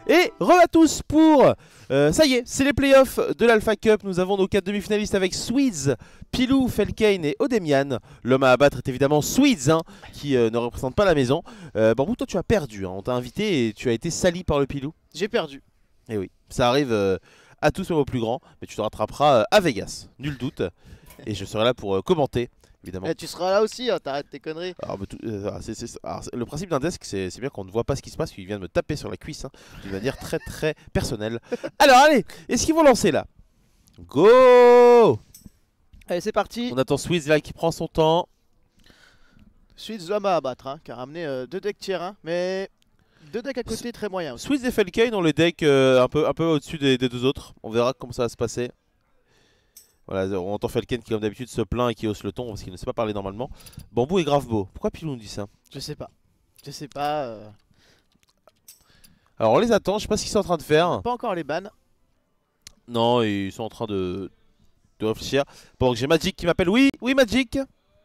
Et re à tous pour... ça y est, c'est les playoffs de l'Alpha Cup. Nous avons nos 4 demi-finalistes avec Swedes, Pilou, Felkane et Odemian. L'homme à abattre est évidemment Swedes, hein, qui ne représente pas la maison. Bambou, toi tu as perdu, hein. On t'a invité et tu as été sali par le Pilou. J'ai perdu. Et oui, ça arrive à tous même aux plus grands, mais tu te rattraperas à Vegas, nul doute. Et je serai là pour commenter, évidemment. Tu seras là aussi, hein, t'arrêtes tes conneries. Alors, le principe d'un desk, c'est bien qu'on ne voit pas ce qui se passe, qu'il vient de me taper sur la cuisse, hein, d'une manière très très personnelle. Alors allez, est-ce qu'ils vont lancer là? Go! Allez, c'est parti. On attend Swiss là qui prend son temps. Suite Zama à battre, hein, qui a ramené 2 decks tier 1, mais 2 decks à côté très moyens aussi. Swiss et Felkane ont les decks un peu au-dessus des deux autres. On verra comment ça va se passer. Voilà, on entend Felkane qui comme d'habitude se plaint et qui hausse le ton parce qu'il ne sait pas parler normalement. Bambou est grave beau. Pourquoi Pilou nous dit ça? Je sais pas. Je sais pas. Alors on les attend, je sais pas ce qu'ils sont en train de faire. Pas encore les bans. Non, ils sont en train de réfléchir. Bon, j'ai Magic qui m'appelle. Oui, oui Magic.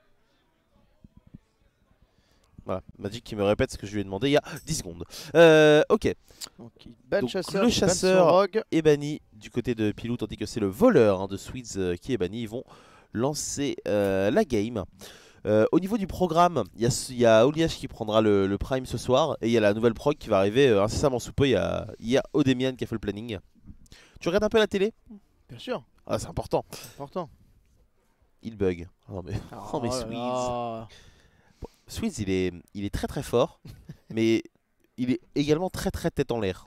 Voilà, Magic qui me répète ce que je lui ai demandé il y a 10 secondes. Ok. Donc, ban chasseur, le ban chasseur rogue. est banni du côté de Pilou, tandis que c'est le voleur, hein, de Swedes qui est banni. Ils vont lancer la game. Au niveau du programme, il y a Oliash qui prendra le prime ce soir. Et il y a la nouvelle prog qui va arriver incessamment sous peu. Il y a Odemian qui a fait le planning. Tu regardes un peu la télé? Bien sûr. Ah, c'est important. Important. Il bug. Oh mais, oh, mais Swedes. Swedes, il est très très fort, mais il est également très très tête en l'air.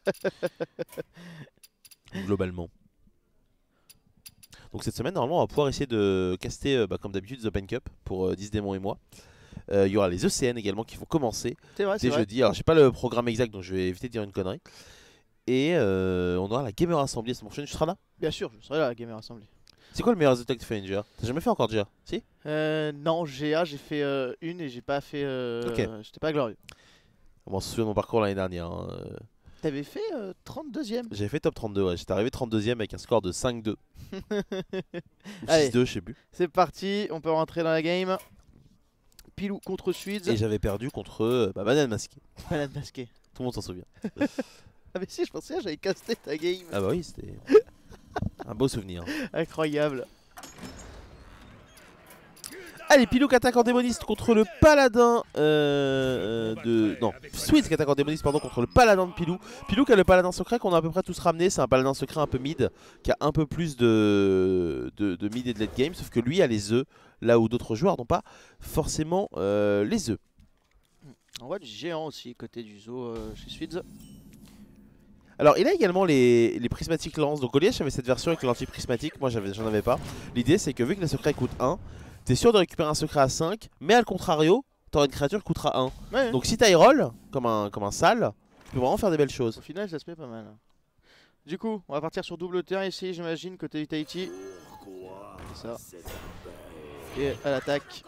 Globalement. Donc cette semaine, normalement, on va pouvoir essayer de caster, comme d'habitude, The Open Cup pour 10 démons et moi. Il y aura les ECN également qui vont commencer dès jeudi. Alors, j'ai pas le programme exact, donc je vais éviter de dire une connerie. Et on aura la Gamer Assembly la semaine prochaine. Tu seras là? Bien sûr, je serai là à la Gamer Assembly. C'est quoi le meilleur résultat que tu fais, Ninja? T'as jamais fait encore GA? Si? Non, GA, j'ai fait une et j'ai pas fait. Ok. J'étais pas glorieux. On se souvient de mon parcours l'année dernière. Hein. T'avais fait 32ème. J'avais fait top 32, ouais. J'étais arrivé 32ème avec un score de 5-2. Ou 6-2, je sais plus. C'est parti, on peut rentrer dans la game. Pilou contre Swedes. Et j'avais perdu contre Banane Masqué. Banane masquée. Tout le monde s'en souvient. Ah mais si, je pensais que j'avais casté ta game. Ah bah oui, c'était un beau souvenir. Incroyable. Allez, Pilou qui attaque en démoniste contre le paladin de... Non, Swedes qui attaque en démoniste pardon, contre le paladin de Pilou. Pilou qui a le paladin secret qu'on a à peu près tous ramené. C'est un paladin secret un peu mid, qui a un peu plus de mid et de late game. Sauf que lui a les œufs, là où d'autres joueurs n'ont pas forcément les œufs. On voit du géant aussi côté du zoo chez Swedes. Alors il a également les prismatiques lance. Donc Oliash avait cette version avec l'anti-prismatique, moi j'en avais pas. L'idée c'est que vu que les secrets coûtent 1, t'es sûr de récupérer un secret à 5, mais à le contrario, t'auras une créature qui coûtera 1. Ouais. Donc si t'as roll comme un sale, tu peux vraiment faire des belles choses. Au final ça se met pas mal. Du coup, on va partir sur double terrain ici, j'imagine, côté du Tahiti. C'est ça. Et à l'attaque.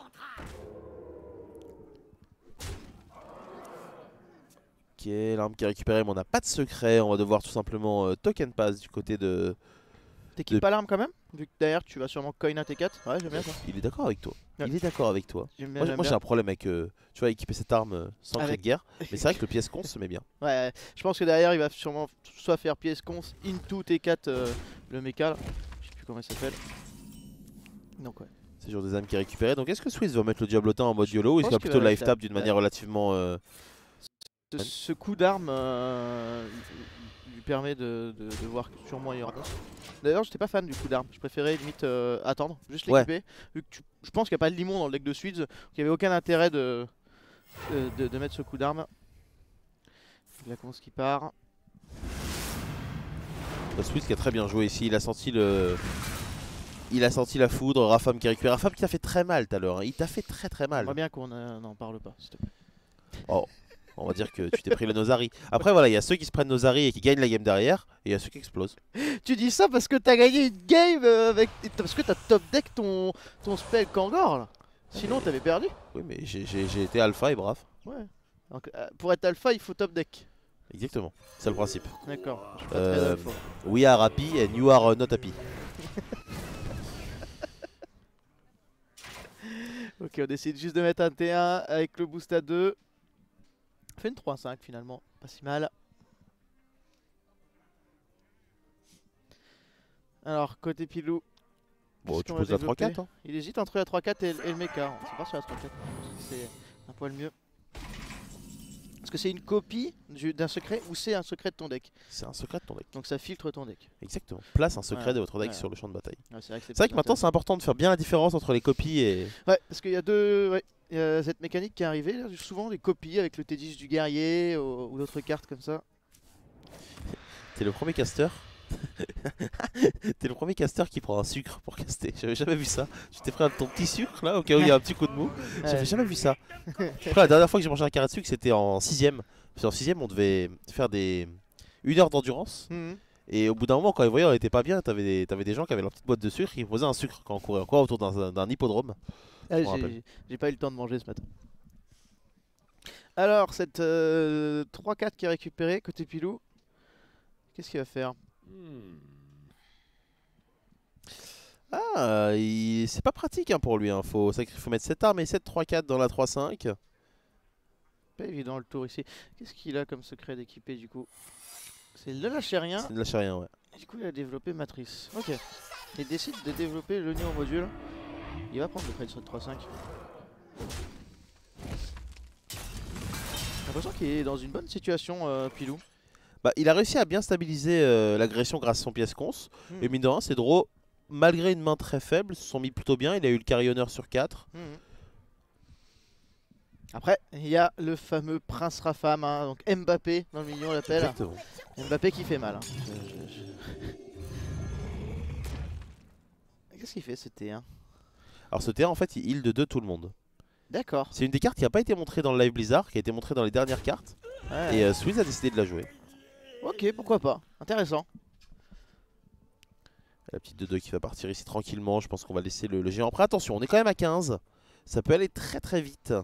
Ok, l'arme qui est récupérée, mais on n'a pas de secret. On va devoir tout simplement token pass du côté de... T'équipes pas l'arme quand même? Vu que derrière tu vas sûrement coin un T4. Ouais, j'aime bien ça. Il est d'accord avec toi. Ouais. Il est d'accord avec toi. Moi j'ai un un problème avec tu vois, équiper cette arme sans cri de guerre. Mais c'est vrai que le pièce con se met bien. Ouais, je pense que derrière il va sûrement soit faire pièce cons into T4 le mecha là. Je sais plus comment il s'appelle. Donc ouais. C'est toujours des âmes qui est récupéré. Donc est-ce que Swiss va mettre le Diablotin en mode YOLO ou est-ce qu'il va plutôt live tap d'une manière relativement... Ce coup d'arme lui permet de voir que sûrement il y aura. D'ailleurs j'étais pas fan du coup d'arme, je préférais limite attendre, juste l'équiper. Vu que je pense qu'il n'y a pas de limon dans le deck de Swedes, donc il n'y avait aucun intérêt de mettre ce coup d'arme. La conce qui part. Swiss qui a très bien joué ici, il a senti la foudre, Rafam qui récupère. Rafam qui t'a fait très mal tout à l'heure, hein. Il t'a fait très très mal. J'aimerais bien qu'on n'en parle pas s'il te plaît. Oh. On va dire que tu t'es pris le Nozari. Après voilà, il y a ceux qui se prennent Nozari et qui gagnent la game derrière, et il y a ceux qui explosent. Tu dis ça parce que t'as gagné une game avec... Parce que t'as top deck ton spell Kangor là. Sinon t'avais perdu. Oui mais j'ai été alpha et brave. Ouais. Donc, pour être alpha il faut top deck. Exactement, c'est le principe. D'accord. Je suis pas très alpha. We are happy and you are not happy. Ok, on décide juste de mettre un T1 avec le boost à 2. On fait une 3-5 finalement, pas si mal. Alors, côté Pilou. Bon, qu'est-ce tu qu'on va poses la développer 3-4. Hein. Il hésite entre la 3-4 et le mecha. On va sur la 3-4. C'est un poil mieux. Est-ce que c'est une copie d'un secret ou c'est un secret de ton deck? C'est un secret de ton deck. Donc ça filtre ton deck. Exactement. Place un secret Ouais. de votre deck Ouais. sur le champ de bataille. Ouais, c'est C'est vrai que maintenant peut-être c'est important de faire bien la différence entre les copies et... Ouais, parce qu'il y a deux. Ouais. Il y a cette mécanique qui est arrivée, là, souvent des copies avec le T10 du guerrier ou d'autres cartes comme ça. T'es le premier caster. T'es le premier caster qui prend un sucre pour caster. J'avais jamais vu ça. Tu t'es pris ton petit sucre là au cas où il y a un petit coup de mou. J'avais jamais vu ça. Après, la dernière fois que j'ai mangé un carré de sucre c'était en 6ème. Parce qu'en 6ème on devait faire des 1 heure d'endurance. Mhm. Et au bout d'un moment quand ils voyaient on était pas bien, t'avais des gens qui avaient leur petite boîte de sucre qui posaient un sucre quand on courait encore autour d'un hippodrome. Ah, me rappelle. j'ai pas eu le temps de manger ce matin. Alors, cette 3-4 qui est récupérée, côté Pilou, qu'est-ce qu'il va faire? Ah, c'est pas pratique hein, pour lui. Hein. Faut mettre 7 armes et 7 3-4 dans la 3-5. Pas évident le tour ici. Qu'est-ce qu'il a comme secret d'équipé du coup? C'est le lâcher rien. C'est de lâcher rien, ouais. Du coup, il a développé Matrice. Ok. Il décide de développer le néo module. Il va prendre le trade sur le 3-5. J'ai l'impression qu'il est dans une bonne situation, Pilou. Bah, il a réussi à bien stabiliser l'agression grâce à son pièce cons. Hmm. Et mine de rien, ses draws, malgré une main très faible, se sont mis plutôt bien. Il a eu le carry honor sur 4. Après, il y a le fameux Prince Rafam, hein, donc Mbappé dans le milieu on l'appelle. Exactement. Mbappé qui fait mal. Hein. Qu'est-ce qu'il fait ce T1? Alors ce T1 en fait il heal de 2 tout le monde. D'accord. C'est une des cartes qui n'a pas été montrée dans le live Blizzard, qui a été montrée dans les dernières cartes. Ouais. Et Swiss a décidé de la jouer. Ok, pourquoi pas. Intéressant. La petite 2-2 qui va partir ici tranquillement. Je pense qu'on va laisser le géant. Après attention, on est quand même à 15. Ça peut aller très très vite.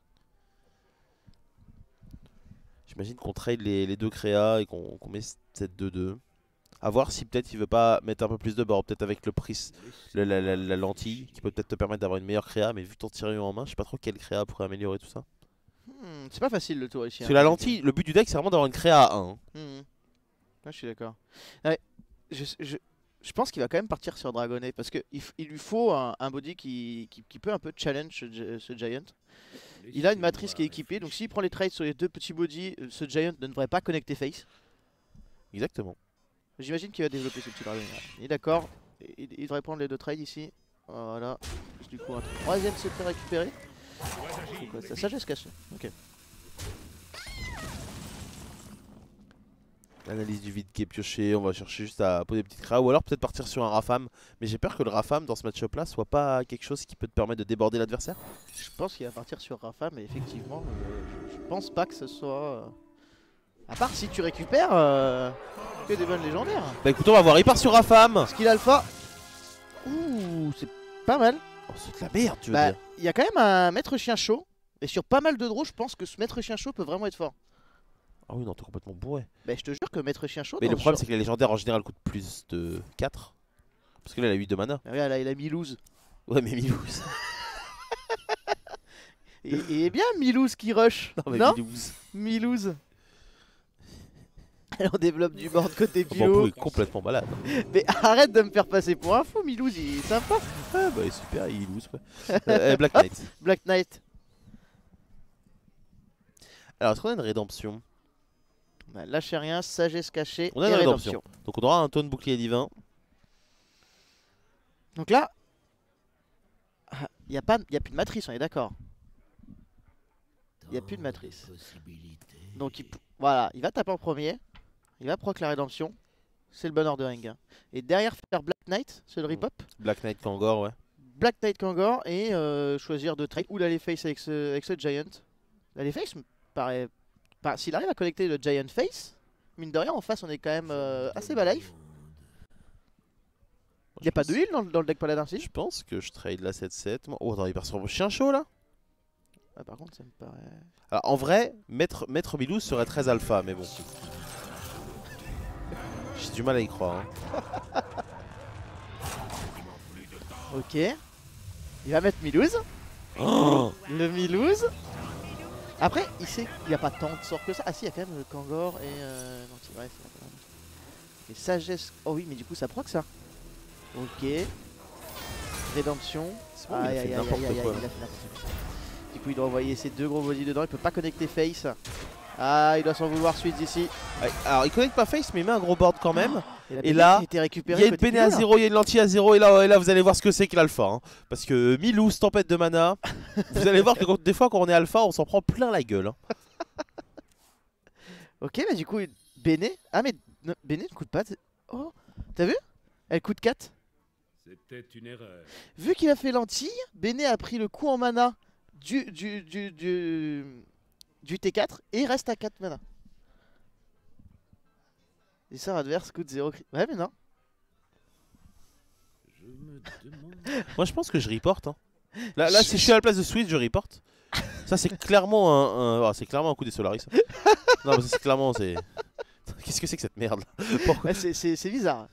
J'imagine qu'on trade les deux créas et qu'on met cette 2-2. A voir si peut-être il veut pas mettre un peu plus de bord. Peut-être avec le prix, la lentille, qui peut peut-être te permettre d'avoir une meilleure créa. Mais vu ton tiré en main, je sais pas trop quelle créa pourrait améliorer tout ça. C'est pas facile le tour ici. Parce que la lentille, le but du deck c'est vraiment d'avoir une créa à 1. Ouais, je suis d'accord. Ouais, je pense qu'il va quand même partir sur Dragonnet parce qu'il lui faut un body qui peut un peu challenge ce Giant. Il a une matrice qui est équipée, donc s'il prend les trades sur les deux petits bodies, ce Giant ne devrait pas connecter face. Exactement. J'imagine qu'il va développer ce petit Dragonnet. Il est d'accord, il devrait prendre les deux trades ici. Voilà, du coup un troisième secret récupéré. C'est quoi ça? Sagesse cachée. Ok. Analyse du vide qui est pioché, on va chercher juste à poser des petites créas ou alors peut-être partir sur un Rafam. Mais j'ai peur que le Rafam dans ce match-up là soit pas quelque chose qui peut te permettre de déborder l'adversaire. Je pense qu'il va partir sur Rafa, mais effectivement, je pense pas que ce soit... À part si tu récupères que des bonnes légendaires. Bah écoute, on va voir, il part sur Rafam. Est-ce qu'il a alpha? Ouh, c'est pas mal. Oh, c'est de la merde, tu veux Bah, dire. il y a quand même un maître chien chaud. Et sur pas mal de draws, je pense que ce maître chien chaud peut vraiment être fort. Ah oui, non, t'es complètement bourré. Bah, je te jure que maître chien chaud... Mais dans le problème, sur- c'est que les légendaires en général coûtent plus de 4. Parce que là, il a 8 de mana. Bah, regarde, là, il a Milouz. Ouais, mais Milouz. Et bien Milouz qui rush. Non, mais Non, Milouz. Milouz. Alors on développe du board côté Bambou Pilo. est complètement malade. Mais arrête de me faire passer pour un fou, Milouz, il est sympa. Ah bah super, il lose quoi. Black Knight. Black Knight. Alors, est-ce qu'on a une rédemption? Bah, lâchez rien, sagesse cachée On a et une rédemption. rédemption. Donc on aura un taunt bouclier divin. Donc là, il n'y a plus de matrice, on est d'accord. Il n'y a plus de matrice. Donc voilà, il va taper en premier. Il va proc la rédemption. C'est le bon ordering. Hein. Et derrière faire Black Knight, c'est le rip-up. Black Knight Kangor, ouais. Black Knight Kangor et choisir de trade ou d'aller face avec ce Giant. L'aller face me paraît... S'il arrive à connecter le Giant face, mine de rien, en face on est quand même assez bas life. Il n'y a pas de heal dans le deck paladin si. Je pense que je trade la 7-7. Oh, attends, il part sur chien chaud là. Ouais, par contre, ça me paraît... Alors, en vrai, Maître Milouz serait très alpha, mais bon. J'ai du mal à y croire. Hein. Ok. Il va mettre Milouz. Oh, Le Milouz. Après, il sait qu'il n'y a pas tant de sorts que ça. Ah si, il y a quand même le Kangor et... non, c'est vrai, c'est pas mal. Et sagesse... Oh oui, mais du coup, ça proc ça. Ok. Rédemption. C'est bon, il a fait n'importe quoi. Il a fait n'importe quoi. Du coup il doit envoyer ses 2 gros body dedans, il peut pas connecter Face. Ah, il doit s'en vouloir Sweets ici. Ouais, alors il connecte pas Face mais il met un gros board quand même. Et là, il y a une peinée à 0, il y a une lentille à 0 et là vous allez voir ce que c'est que l'alpha. Hein. Parce que Milouz, tempête de mana, vous allez voir que des fois quand on est alpha on s'en prend plein la gueule. Hein. Ok, mais du coup, Bene. Ah, mais Bene ne coûte pas. Oh, t'as vu? Elle coûte 4. C'était une erreur. Vu qu'il a fait lentille, Bene a pris le coup en mana du T4 et il reste à 4 mana. Et ça, adverse coûte 0. Ouais, mais non. Je me demande... Moi je pense que je reporte. Hein. Là si je suis à la place de Switch, je reporte. Ça c'est clairement c'est clairement un coup des Solaris. Non mais c'est clairement Qu'est-ce que c'est que cette merde là? Pourquoi C'est bizarre.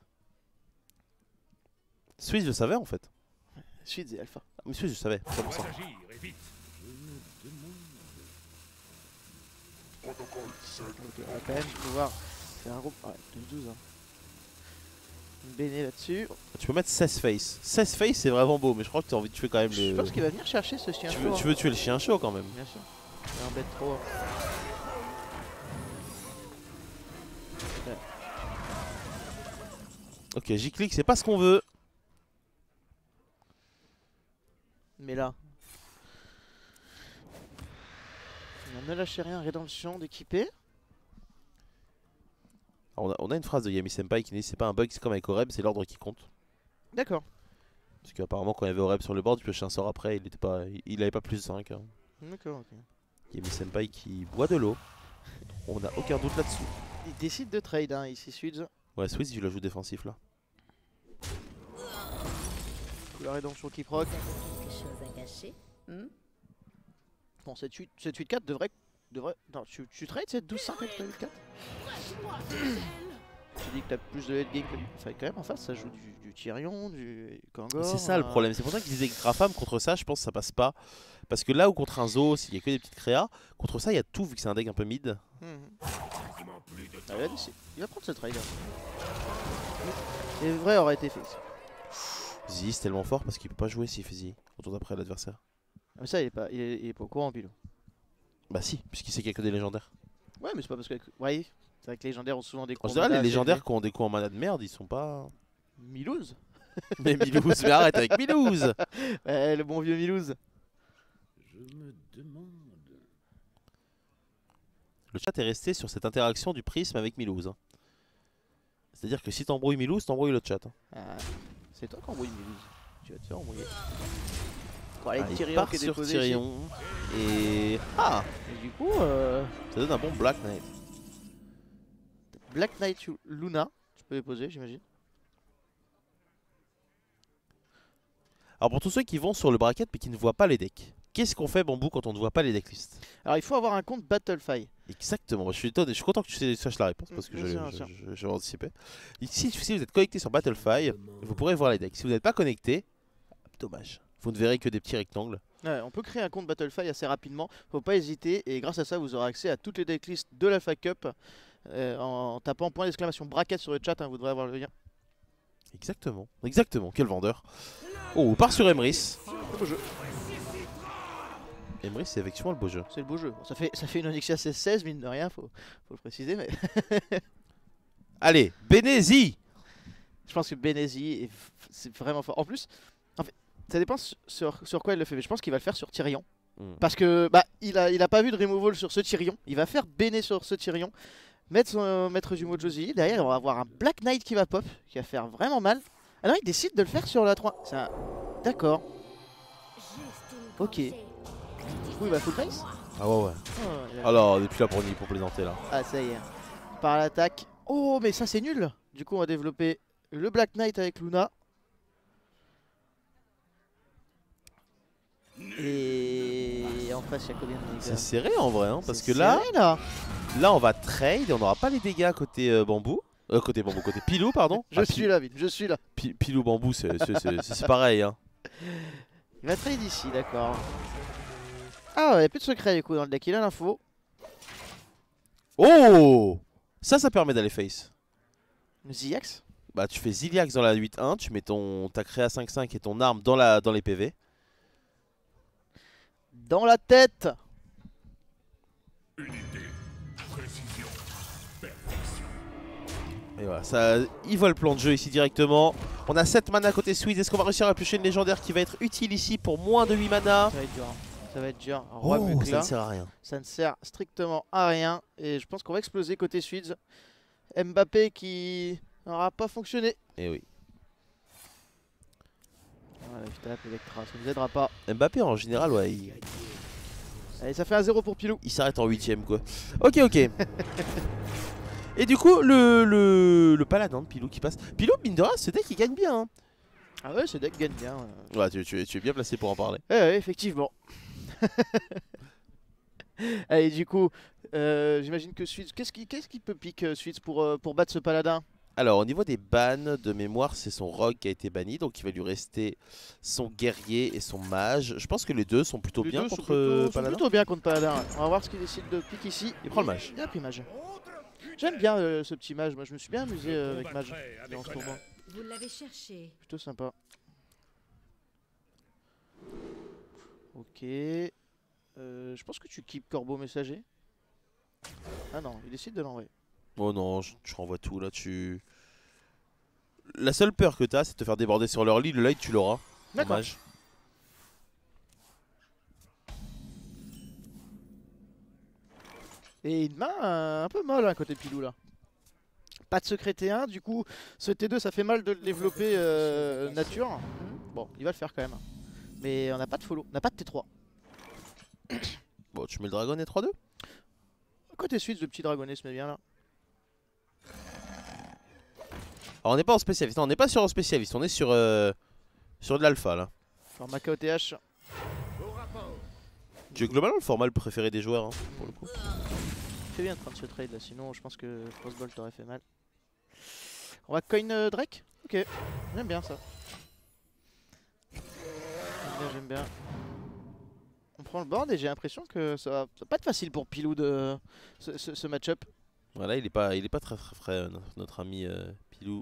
Switch je savais en fait. Suite et Alpha. Mais Switch je savais, 100%. Dois agir, et vite. Je me demande... Ok, on va quand même pouvoir faire un groupe. Ouais, 12 hein. Bene là-dessus. Tu peux mettre 16 face. 16 face c'est vraiment beau mais je crois que tu as envie de tuer quand même Je le... pense qu'il va venir chercher ce chien chaud. Tu veux tuer le chien chaud quand même. Bien sûr. C'est un bête trop. Ok, J-Click c'est pas ce qu'on veut. Mais là. Ne lâchez rien, rédemption d'équiper. On a une phrase de Yami Senpai qui dit c'est pas un bug, c'est comme avec Oreb, c'est l'ordre qui compte. D'accord. Parce qu'apparemment quand il y avait Oreb sur le board, tu piochais un sort après, il avait pas plus de 5. Hein. D'accord, ok. Yami Senpai qui boit de l'eau. On n'a aucun doute là-dessus. Il décide de trade hein, ici, Suids. Ouais, Switch il le joue défensif là. La rédemption qui proc. Quelque chose à cacher? Bon, cette 8-4 devrait. Non, tu trades cette 12-5 avec la 8-4? Tu dis que t'as plus de head game que lui. Enfin, quand même en face, ça joue du Tyrion, du Kangor. C'est ça le problème, c'est pour ça qu'ils disaient que Grafam contre ça, je pense que ça passe pas. Parce que là où contre un Zo, s'il y a que des petites créas, contre ça il y a tout vu que c'est un deck un peu mid. Ah, il va prendre ce trade. Et vrai aurait été fait. Zi c'est tellement fort parce qu'il peut pas jouer s'il fait Zi au tour d'après l'adversaire. Ah, mais ça, il est pas au courant, Pilou. Bah si, puisqu'il sait qu'il y a que des légendaires. Ouais, mais c'est pas parce que. Ouais, c'est vrai que les légendaires ont souvent des En coups. général, les légendaires qui ont des coups en mana de merde, ils sont pas. Milouz. Mais Milouz, mais arrête avec Milouz. Ouais, le bon vieux Milouz. Je me demande... Le chat est resté sur cette interaction du prisme avec Milouz. Hein. C'est-à-dire que si t'embrouilles Milouz, t'embrouilles le chat. Hein. Ah, c'est toi qui embrouilles Milouz. Tu vas te faire embrouiller. Bon, allez, Il Tyrion part qui est sur déposé Tyrion. Et... Ah, ici. Et du coup, ça donne un bon Black Knight. Black Knight Luna, tu peux les poser, j'imagine. Alors pour tous ceux qui vont sur le bracket mais qui ne voient pas les decks, qu'est-ce qu'on fait Bambou quand on ne voit pas les decklists? Alors il faut avoir un compte Battlefy. Exactement, moi, je suis étonné, je suis content que tu saches la réponse parce que je vais anticiper. Ici, si vous êtes connecté sur Battlefy, vous pourrez voir les decks. Si vous n'êtes pas connecté, dommage, vous ne verrez que des petits rectangles. Ouais, on peut créer un compte Battlefy assez rapidement, faut pas hésiter et grâce à ça vous aurez accès à toutes les decklists de l'Alpha Cup en tapant point d'exclamation bracket sur le chat, hein, vous devrez avoir le lien. Exactement, exactement, quel vendeur. Oh, on part sur Emrys. Le beau jeu. Emrys c'est effectivement le beau jeu. C'est le beau jeu. Bon, ça fait une Onyxia 16-16, mine de rien, faut le préciser, mais Allez, Benezi. je pense que Benezi c'est vraiment fort. En plus, en fait, ça dépend sur quoi il le fait, mais je pense qu'il va le faire sur Tyrion. Parce que bah il a pas vu de removal sur ce Tyrion. Il va faire Bene sur ce Tyrion, mettre son maître du Mojozi. Derrière, on va avoir un Black Knight qui va pop, qui va faire vraiment mal. Ah non, il décide de le faire sur la 3. D'accord. Ok. Du coup, il va full face. Ah ouais ouais. Oh, Alors, on est plus là pour plaisanter là. ah, ça y est. Par l'attaque. Oh, mais ça c'est nul. Du coup, on va développer le Black Knight avec Luna. Et en face, il y a combien de dégâts? C'est serré en vrai, hein, parce que serré, là, là on va trade et on n'aura pas les dégâts côté Bambou. Côté Pilou, pardon. Je suis là, Vin, je suis là. Pilou Bambou, c'est pareil. Hein. Il va trade ici, d'accord. Ah, il n'y a plus de secret du coup dans le deck, il a l'info. Oh, ça permet d'aller face. Ziax. Bah tu fais Ziliax dans la 8-1, tu mets ta créa 5-5 et ton arme dans les PV. Dans la tête. Et voilà, ça, il voit le plan de jeu ici directement. On a 7 mana côté Swedes. Est-ce qu'on va réussir à piocher une légendaire qui va être utile ici pour moins de 8 mana? Ça va être dur. Ça va être dur. Roi Oh, ça Mukla. ne sert à rien. Ça ne sert strictement à rien. Et je pense qu'on va exploser côté Swedes. Mbappé qui n'aura pas fonctionné. Et oui. Voilà, je tape Electra, ça ne nous aidera pas. Mbappé en général, ouais, Allez, ça fait un 0 pour Pilou. il s'arrête en 8ème quoi. Ok, ok. Et du coup, le paladin de Pilou qui passe. Pilou, mine de rien, ce deck il gagne bien. Hein. Ah ouais, ce deck gagne bien. Ouais, tu es bien placé pour en parler. Ouais, effectivement. Allez, du coup, j'imagine que Swedes. Qu'est-ce qui peut pick Swedes pour battre ce paladin? Alors, au niveau des bans, de mémoire, c'est son rogue qui a été banni. Donc, il va lui rester son guerrier et son mage. Je pense que les deux sont plutôt Les bien deux sont contre sont paladin. plutôt bien contre paladin. Ouais. On va voir ce qu'il décide de pick ici. Il prend le mage. Il a pris mage. J'aime bien ce petit mage. Moi, je me suis bien amusé avec mage dans ce tournoi. Vous l'avez cherché. Plutôt sympa. Ok. Je pense que tu keep Corbeau messager. Ah non, il décide de l'envoyer. Oh non, je renvoie tout là. La seule peur que t'as, c'est de te faire déborder sur leur lit. Le light, tu l'auras. D'accord. Mage. Et une main un peu molle à côté Pilou là. Pas de secret T1, du coup ce T2 ça fait mal de le développer nature. Bon, il va le faire quand même. Mais on n'a pas de follow, on n'a pas de T3. Bon, tu mets le dragon et 3-2. Côté suite, le petit dragonnet se met bien là. Alors, on n'est pas en spécialiste. Non, on n'est pas sur un spécialiste. On est sur de l'alpha là. Format KOTH. Tu es globalement le format le préféré des joueurs hein, pour le coup. Fait bien de prendre ce trade là, sinon je pense que Frostbolt t'aurait fait mal. On va coin Drake. Ok, j'aime bien ça. J'aime bien. On prend le board et j'ai l'impression que ça va pas être facile pour Pilou de ce match-up. Voilà, il est pas très frais notre ami Pilou.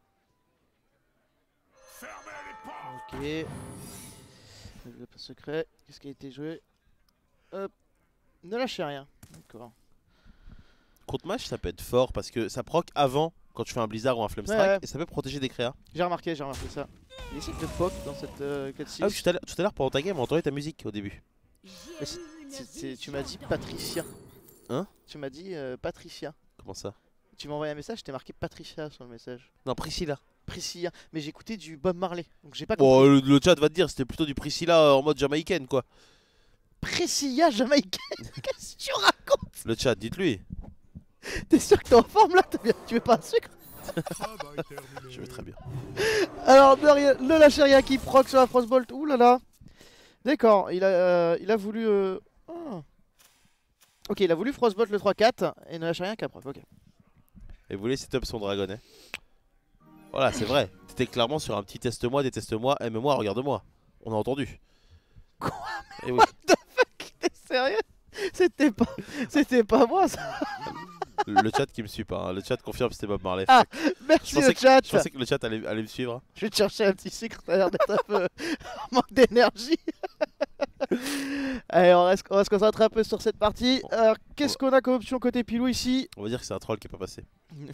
Ok. Le secret. Qu'est-ce qui a été joué? Hop. Ne lâchez rien. D'accord. Contre match, ça peut être fort parce que ça proc avant quand tu fais un blizzard ou un flame strike Ouais. et ça peut protéger des créas. J'ai remarqué ça. Il essaie de poke dans cette 4-6. Ah oui, tout à l'heure pendant ta game, on entendait ta musique au début. Tu m'as dit Patricia. Hein? Tu m'as dit Patricia. Comment ça? Tu m'as envoyé un message, t'es marqué Patricia sur le message. Non, Priscilla. Priscilla. Mais j'écoutais du Bob Marley, donc j'ai pas Bon, compris. le chat va te dire, c'était plutôt du Priscilla en mode jamaïcaine quoi. Priscilla jamaïcaine. Qu'est-ce que tu racontes? Le chat, dites-lui. T'es sûr que t'es en forme là? Tu veux pas un sucre? Je vais très bien. Alors, ne lâchez rien qui proc sur la Frostbolt. Ouh là là. D'accord, il a voulu. Ah. Ok, il a voulu Frostbolt le 3-4 et ne lâchez rien qu'à proc. Ok. Et vous voulez setup son dragonnet. Voilà, c'est vrai. T'étais clairement sur un petit teste-moi, déteste-moi, aime-moi, regarde-moi. On a entendu. Quoi? Et oui. What the fuck? T'es sérieux? C'était pas moi ça. Le chat qui me suit pas, hein. Le chat confirme que c'était Bob Marley. Ah, merci le chat. Je pensais que le chat allait me suivre. Je vais te chercher un petit sucre, ça a l'air d'être un peu en manque d'énergie. Allez, on va se concentrer un peu sur cette partie. Alors, qu'est-ce qu'on a comme option côté Pilou ici? On va dire que c'est un troll qui est pas passé.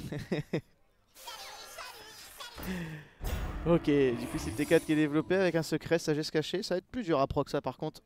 Ok, du coup c'est T4 qui est développé avec un secret, sagesse cachée. Ça va être plus dur à proc ça par contre.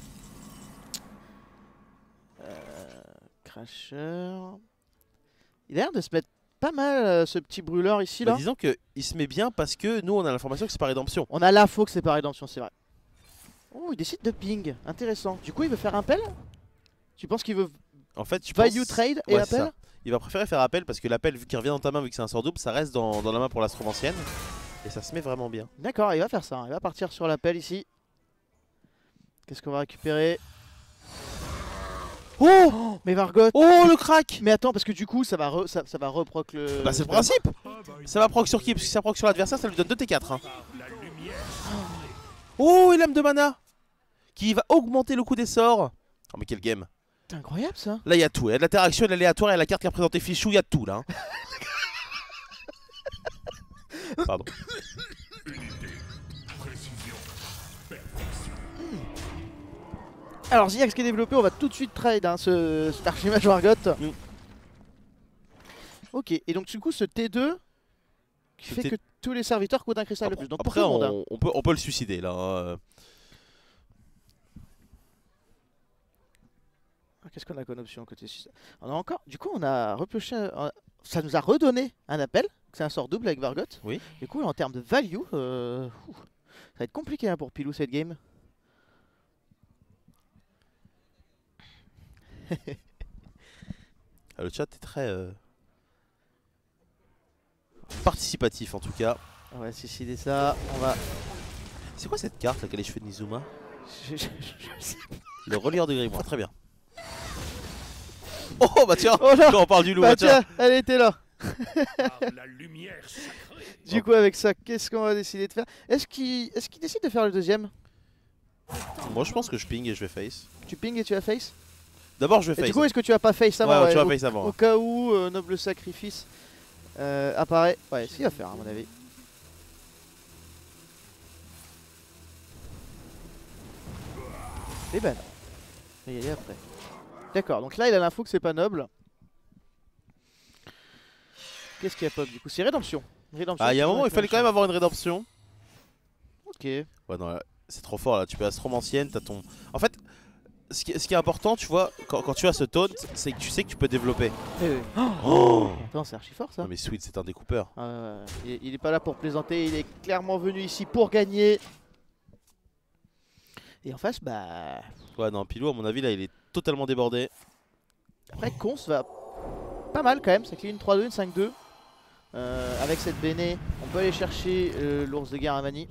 Crasher. Il a l'air de se mettre pas mal ce petit brûleur ici là. Bah, disons qu'il se met bien parce que nous on a l'information que c'est par rédemption. On a l'info que c'est par rédemption, c'est vrai. Oh, il décide de ping, intéressant. Du coup il veut faire appel? Tu penses qu'il veut En fait, je value pense... trade et Ouais, c'est appel? ça. Il va préférer faire appel parce que l'appel, vu qu'il revient dans ta main, vu que c'est un sort double, ça reste dans la main pour l'astromancienne. Et ça se met vraiment bien. D'accord, il va faire ça, il va partir sur l'appel ici. Qu'est-ce qu'on va récupérer? Oh, mais Vargot. Oh le crack! Mais attends, parce que du coup ça va reproc le... Bah c'est le principe! Ça va proc sur qui? Parce que si ça proc sur l'adversaire, ça lui donne 2 T4. Hein. Oh, et l'âme de mana! Qui va augmenter le coût des sorts. Oh mais quel game! C'est incroyable ça. Là il y a tout, il y a de l'interaction, de l'aléatoire, il y a la carte qui a présenté Fichou, il y a tout là. Hein. Pardon. Alors Ziax qui est développé, on va tout de suite trade hein, cet Archimage Wargot. Ok, et donc du coup ce T2 qui fait que tous les serviteurs coûtent un cristal de plus. Donc après, pour tout le monde, on peut le suicider là. Qu'est-ce qu'on a comme option côté suicide? On a encore. Du coup, on a repioché. Ça nous a redonné un appel. C'est un sort double avec Vargot. Oui. Du coup, en termes de value, ça va être compliqué hein, pour Pilou cette game. Le chat est très participatif en tout cas. On va suicider ça. On va. C'est quoi cette carte avec les cheveux de Nizuma? Je sais Le relieur de grimoire, très bien. Oh bah tiens, Oh là, quand on parle du loup, bah tiens. tiens, elle était là. Par la lumière sacrée. Du coup, avec ça, qu'est-ce qu'on va décider de faire? Est-ce qu'il décide de faire le deuxième? Moi je pense que je ping et je vais face. Tu ping et tu as face? D'abord je vais Et face. du coup, est-ce que tu vas pas face avant? Ouais, tu vas au, face avant. au cas où Noble Sacrifice apparaît. Ouais, ce qu'il va faire, à mon avis. Et ben non. Il va y aller après. D'accord, donc là il a l'info que c'est pas noble. Qu'est-ce qu'il y a pop du coup? C'est rédemption. Ah, il y a un moment où il fallait quand même avoir une rédemption. Ok. Ouais, non, c'est trop fort là. Tu peux astromancienne, t'as ton. En fait, ce qui est important, tu vois, quand tu as ce taunt, c'est que tu sais que tu peux développer. Oh Attends, c'est archi fort ça. Non, mais Sweet, c'est un découpeur. Il est pas là pour plaisanter, il est clairement venu ici pour gagner. Et en face, bah. Ouais, non, Pilou, à mon avis, là, il est totalement débordé. Après, Cons va pas mal quand même. Ça clean une 3-2, une 5-2. Avec cette Béné, on peut aller chercher l'ours de guerre à Mani.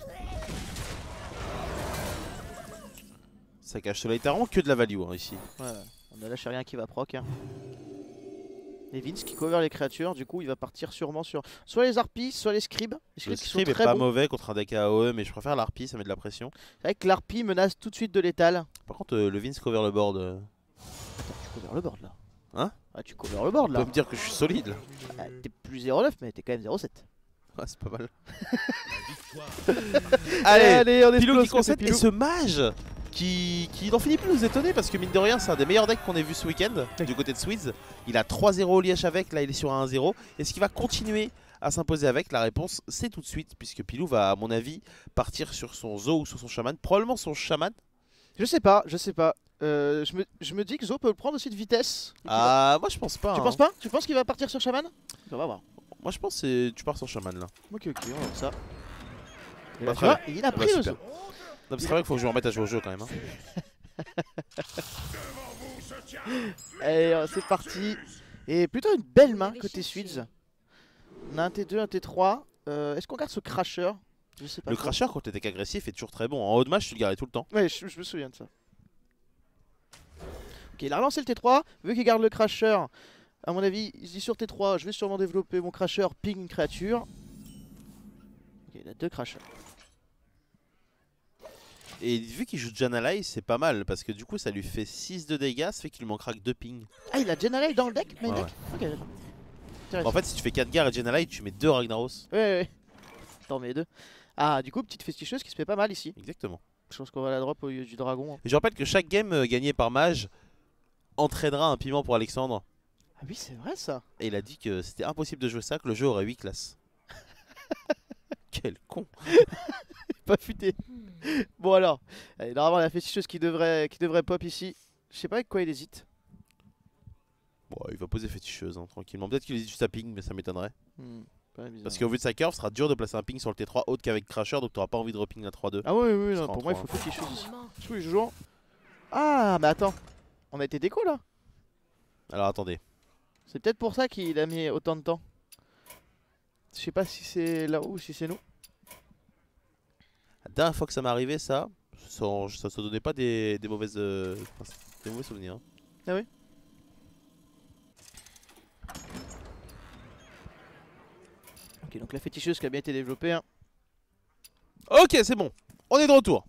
Ça cache cela, littéralement que de la value hein, ici. Ouais, on a lâché rien qui va proc. Hein. Et Vince qui cover les créatures, du coup il va partir sûrement sur soit les harpies, soit les scribes. Le qui sont scribe est très pas bons. mauvais contre un deck AOE, mais je préfère l'harpie, ça met de la pression. C'est vrai que l'harpie menace tout de suite de l'étal. Par contre, le Vince cover le board. Attends, tu cover le board là. Hein? Ah, tu cover le board Tu là. peux me dire que je suis solide là. Ah, t'es plus 0,9 mais t'es quand même 0,7. Ouais, c'est pas mal. Allez, on Pilou explose qui concède. Pilou. Et ce mage qui n'en finit plus de nous étonner parce que mine de rien, c'est un des meilleurs decks qu'on ait vu ce week-end du côté de Swedes. Il a 3-0 au liège avec, là il est sur un 1-0. Est-ce qu'il va continuer à s'imposer avec? La réponse c'est tout de suite, puisque Pilou va à mon avis partir sur son Zo ou sur son chaman. Probablement son chaman. Je sais pas. Je me dis que Zo peut le prendre aussi de vitesse. Ah, moi je pense pas. Tu hein. penses pas? Tu penses qu'il va partir sur chaman? On va voir. Moi je pense que tu pars sur chaman là. Ok, on va voir ça. Et Bah, là, tu très vois, bien. il a Ah bah, pris le super. Zo. Non, c'est vrai qu'il faut que je me remette à jouer au jeu quand même. Hein. Allez, c'est parti. Et plutôt une belle main côté Swedes. On a un T2, un T3. Est-ce qu'on garde ce Crasher? Je sais pas. Le trop. crasher contre les decks agressifs est toujours très bon. En haut de match, tu le gardais tout le temps. Ouais, je me souviens de ça. Ok, il a relancé le T3. Vu qu'il garde le Crasher, à mon avis, il se dit sur T3, je vais sûrement développer mon Crasher, ping une créature. Ok, il a deux Crashers. Et vu qu'il joue Janalai, c'est pas mal parce que du coup ça lui fait 6 de dégâts, ça fait qu'il lui manquera que 2 pings. Ah, il a Generate dans le deck, main Ouais, deck. Ok, d'accord. En fait, si tu fais 4 guerres et Janalai, tu mets 2 Ragnaros. Ouais. T'en mets deux. Ah, du coup, petite festicheuse qui se fait pas mal ici. Exactement. Je pense qu'on va la drop au lieu du dragon. Hein. Et je rappelle que chaque game gagnée par mage entraînera un piment pour Alexandre. Ah oui, c'est vrai ça. Et il a dit que c'était impossible de jouer ça, que le jeu aurait 8 classes. Quel con. Pas futé. Bon alors, allez, normalement la festicheuse qui devrait pop ici. Je sais pas avec quoi il hésite. Bon, il va poser féticheuse hein, tranquillement. Peut-être qu'il hésite juste à ping, mais ça m'étonnerait. Pas bizarre. Parce qu'au vu de sa curve, ce sera dur de placer un ping sur le T3 autre qu'avec Crasher, donc t'auras pas envie de reping la 3-2. Ah oui, Ce non, sera pour en moi il 3, faut festicheuse ici. Tous les jours. Ah, mais attends. On a été déco là. Alors attendez. C'est peut-être pour ça qu'il a mis autant de temps. Je sais pas si c'est là-haut ou si c'est nous. La dernière fois que ça m'est arrivé, ça se donnait pas des mauvais souvenirs. Hein. Ah oui. Ok, donc la féticheuse qui a bien été développée. Hein. Ok, c'est bon. On est de retour.